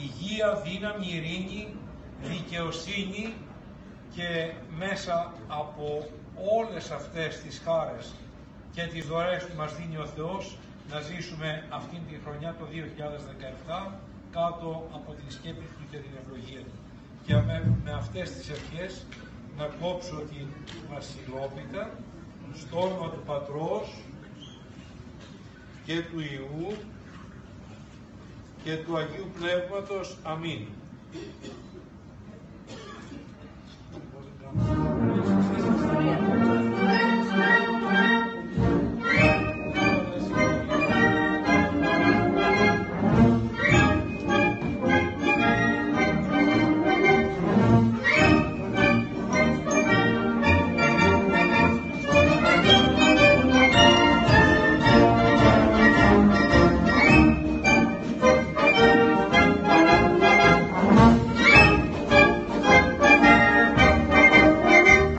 υγεία, δύναμη, ειρήνη, δικαιοσύνη και μέσα από όλες αυτές τις χάρες και τις δωρεές που μας δίνει ο Θεός να ζήσουμε αυτήν τη χρονιά το 2017 κάτω από την σκέπη του και την ευλογία του. Και με αυτές τις ευχές να κόψω την βασιλόπιτα στο όνομα του Πατρός και του Υιού και του Αγίου Πνεύματος. Αμήν.